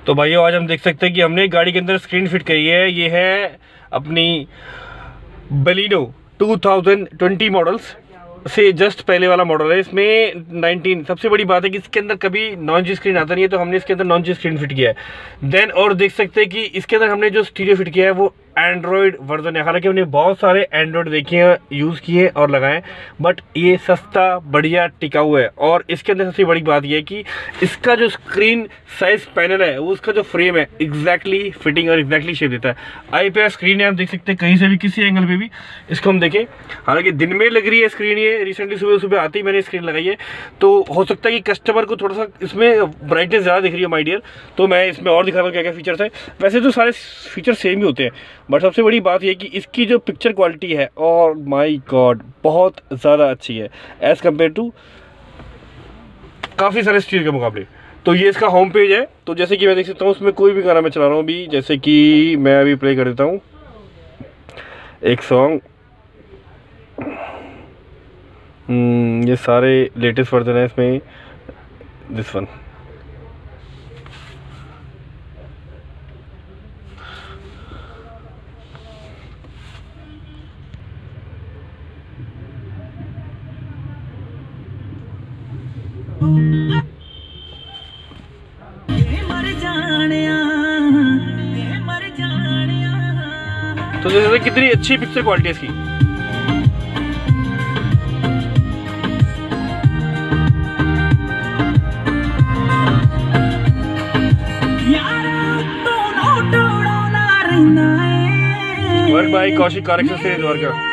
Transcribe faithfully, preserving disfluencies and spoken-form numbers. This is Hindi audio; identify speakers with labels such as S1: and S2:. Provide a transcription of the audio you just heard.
S1: तो भाइयों आज हम देख सकते हैं कि हमने गाड़ी के अंदर स्क्रीन फिट करी है। ये है अपनी balino two thousand twenty models से जस्ट पहले वाला मॉडल है। इसमें नाइनटीन सबसे बड़ी बात है कि इसके अंदर कभी नॉन जी स्क्रीन आता नहीं है, तो हमने इसके अंदर नॉन जी स्क्रीन फिट किया है। देन और देख सकते हैं कि इसके अंदर हमने जो स्टीरियो फिट किया है वो एंड्रॉयड वर्जन है। हालांकि हमने बहुत सारे एंड्रॉयड देखे हैं, यूज़ किए और लगाए, बट ये सस्ता बढ़िया टिकाऊ है। और इसके अंदर सबसे बड़ी बात यह है कि इसका जो स्क्रीन साइज पैनल है वो उसका जो फ्रेम है एग्जैक्टली फिटिंग और एग्जैक्टली शेप देता है। आई पे स्क्रीन है, आप देख सकते हैं कहीं से भी किसी एंगल पे भी इसको हम देखें। हालांकि दिन में लग रही है स्क्रीन, ये रिसेंटली सुबह सुबह आती ही मैंने स्क्रीन लगाई है, तो हो सकता है कि कस्टमर को थोड़ा सा इसमें ब्राइटनेस ज़्यादा दिख रही है माय डियर, तो मैं इसमें और दिखा रहा हूँ क्या क्या फीचर्स है। वैसे तो सारे फीचर सेम ही होते हैं, बट सबसे बड़ी बात यह कि इसकी जो पिक्चर क्वालिटी है और माय गॉड बहुत ज़्यादा अच्छी है एज़ कम्पेयर टू काफ़ी सारे स्टीरियो के मुकाबले। तो ये इसका होम पेज है। तो जैसे कि मैं देख सकता हूँ उसमें कोई भी गाना मैं चला रहा हूँ अभी, जैसे कि मैं अभी प्ले कर देता हूँ एक सॉन्ग। ये सारे लेटेस्ट वर्जन है इसमें, दिस वन। तो जैसे कितनी अच्छी पिक्चर क्वालिटी है इसकी। Work by Kaushik correction series work.